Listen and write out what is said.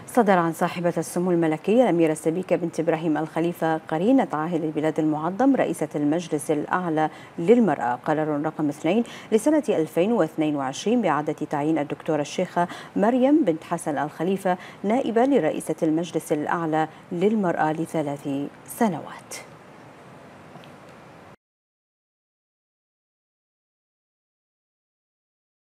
صدر عن صاحبة السمو الملكية الأميرة سبيكة بنت إبراهيم الخليفة قرينة عاهل البلاد المعظم رئيسة المجلس الأعلى للمرأة قرار رقم 2 لسنة 2022 بإعادة تعيين الدكتورة الشيخة مريم بنت حسن الخليفة نائبة لرئيسة المجلس الأعلى للمرأة ل3 سنوات.